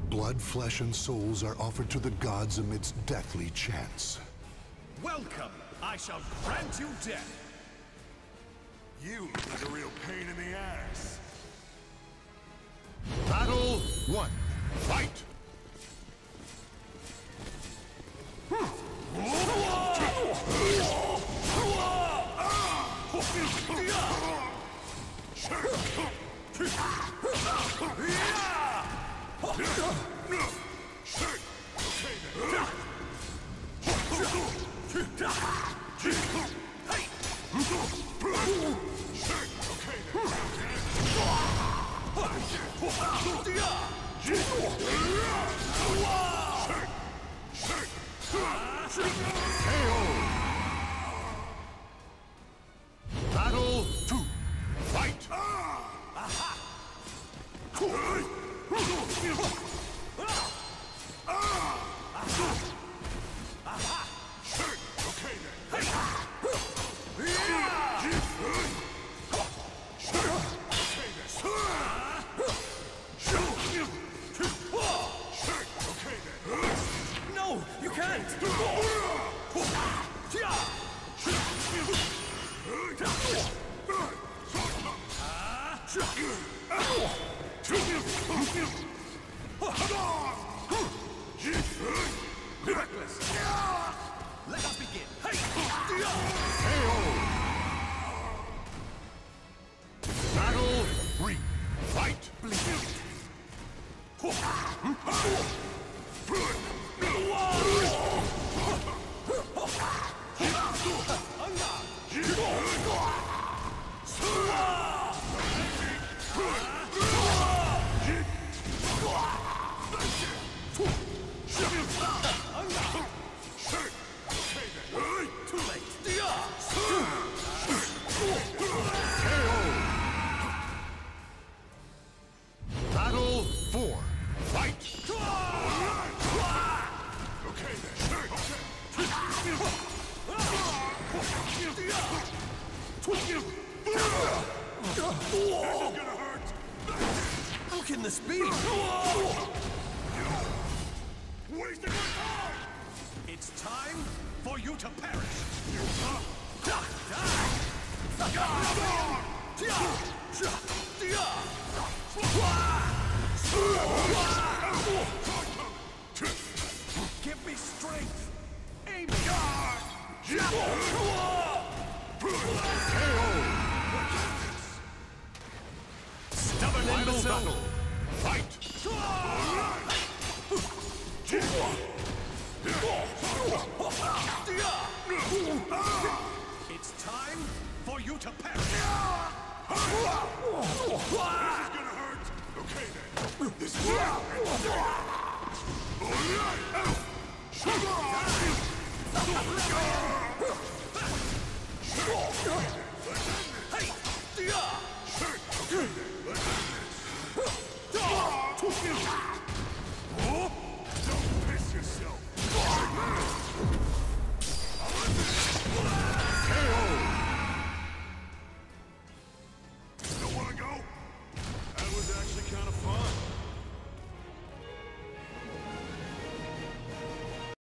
Blood, flesh, and souls are offered to the gods amidst deathly chants. Welcome! I shall grant you death! You are the real pain in the ass. Battle 1. Fight! Battle 2. Fight! No, you can't! Reckless! Let us begin! Battle 3. Fight! Too late! Battle 4. Fight! Okay then. This is gonna hurt. How can this be? Wasting my time. It's time for you to perish! Give me strength! Aim! Stubborn imbecile! Battle! Fight! It's time for you to perish! This is gonna hurt. Okay then. This is it.